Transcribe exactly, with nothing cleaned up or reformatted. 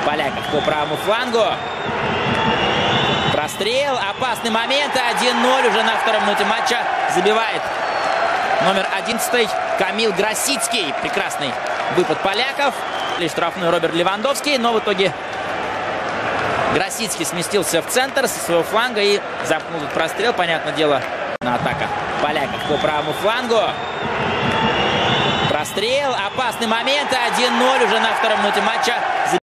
Поляков по правому флангу. Прострел, опасный момент, один ноль уже на второй минуте матча. Забивает номер одиннадцать Камил Гросицкий. Прекрасный выпад поляков. Штрафной Роберт Левандовский, но в итоге Гросицкий сместился в центр со своего фланга и запнул этот прострел. Понятное дело, на атака поляков по правому флангу. Прострел, опасный момент, один ноль уже на второй минуте матча.